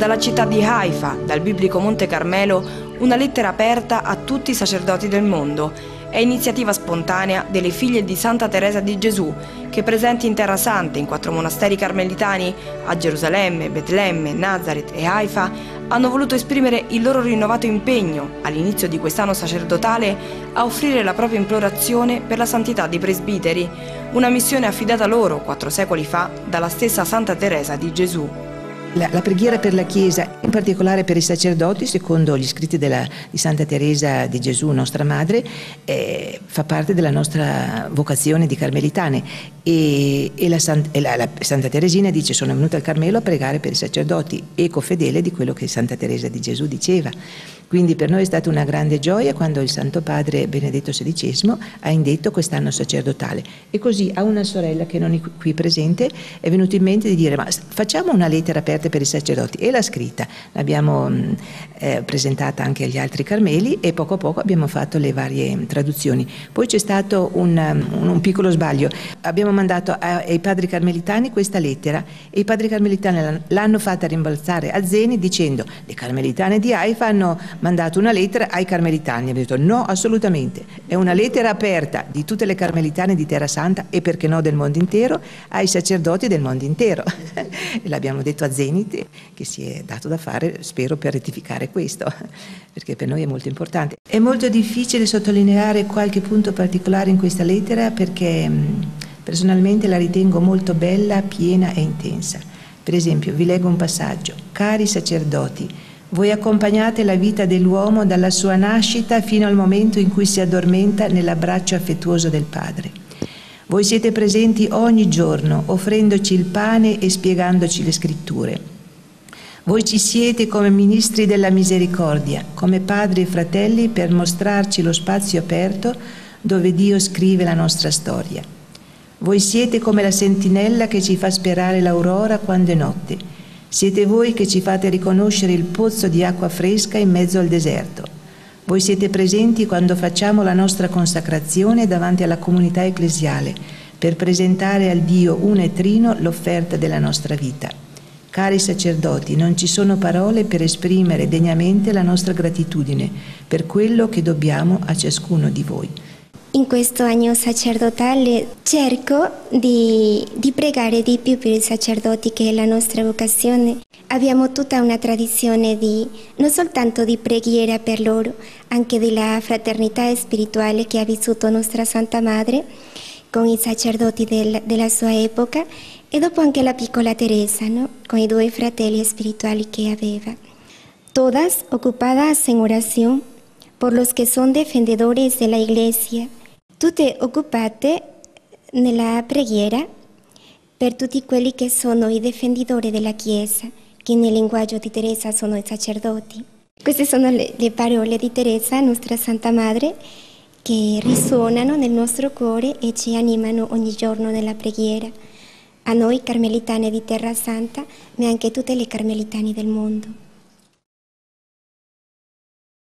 dalla città di Haifa, dal biblico Monte Carmelo, una lettera aperta a tutti i sacerdoti del mondo. È iniziativa spontanea delle figlie di Santa Teresa di Gesù, che presenti in Terra Santa, in 4 monasteri carmelitani, a Gerusalemme, Betlemme, Nazaret e Haifa, hanno voluto esprimere il loro rinnovato impegno, all'inizio di quest'anno sacerdotale, a offrire la propria implorazione per la santità dei presbiteri, una missione affidata loro 4 secoli fa dalla stessa Santa Teresa di Gesù. La preghiera per la Chiesa, in particolare per i sacerdoti, secondo gli scritti di Santa Teresa di Gesù, nostra madre, fa parte della nostra vocazione di carmelitane. E la Santa Teresina dice: sono venuta al Carmelo a pregare per i sacerdoti, eco fedele di quello che Santa Teresa di Gesù diceva. Quindi per noi è stata una grande gioia quando il Santo Padre Benedetto XVI ha indetto quest'anno sacerdotale. E così a una sorella che non è qui presente è venuto in mente di dire: ma facciamo una lettera aperta per i sacerdoti, e l'ha scritta, l'abbiai presentata anche agli altri carmeli e poco a poco abbiamo fatto le varie traduzioni. Poi c'è stato un piccolo sbaglio: abbiamo mandato ai padri carmelitani questa lettera e i padri carmelitani l'hanno fatta rimbalzare a Zeni dicendo: le carmelitane di Haifa hanno mandato una lettera ai carmelitani. Abbiamo detto: no, assolutamente, è una lettera aperta di tutte le carmelitane di Terra Santa e perché no del mondo intero, ai sacerdoti del mondo intero. E l'abbiamo detto a Zenit, che si è dato da fare, spero, per rettificare questo, perché per noi è molto importante. È molto difficile sottolineare qualche punto particolare in questa lettera perché personalmente la ritengo molto bella, piena e intensa. Per esempio, vi leggo un passaggio: cari sacerdoti, voi accompagnate la vita dell'uomo dalla sua nascita fino al momento in cui si addormenta nell'abbraccio affettuoso del Padre. Voi siete presenti ogni giorno, offrendoci il pane e spiegandoci le scritture. Voi ci siete come ministri della misericordia, come padri e fratelli per mostrarci lo spazio aperto dove Dio scrive la nostra storia. Voi siete come la sentinella che ci fa sperare l'aurora quando è notte. Siete voi che ci fate riconoscere il pozzo di acqua fresca in mezzo al deserto. Voi siete presenti quando facciamo la nostra consacrazione davanti alla comunità ecclesiale per presentare al Dio uno e trino l'offerta della nostra vita. Cari sacerdoti, non ci sono parole per esprimere degnamente la nostra gratitudine per quello che dobbiamo a ciascuno di voi. In questo anno sacerdotale cerco di pregare di più per i sacerdoti, che è la nostra vocazione. Abbiamo tutta una tradizione non soltanto di preghiera per loro, anche della fraternità spirituale che ha vissuto nostra Santa Madre con i sacerdoti della sua epoca, e dopo anche la piccola Teresa, ¿no? Con i 2 fratelli spirituali che aveva. Todas ocupadas en oración por los que son defendedores de la Iglesia, tutte occupate nella preghiera per tutti quelli che sono i difensori della Chiesa, che nel linguaggio di Teresa sono i sacerdoti. Queste sono le parole di Teresa, nostra Santa Madre, che risuonano nel nostro cuore e ci animano ogni giorno nella preghiera. A noi carmelitane di Terra Santa, ma anche tutte le carmelitane del mondo.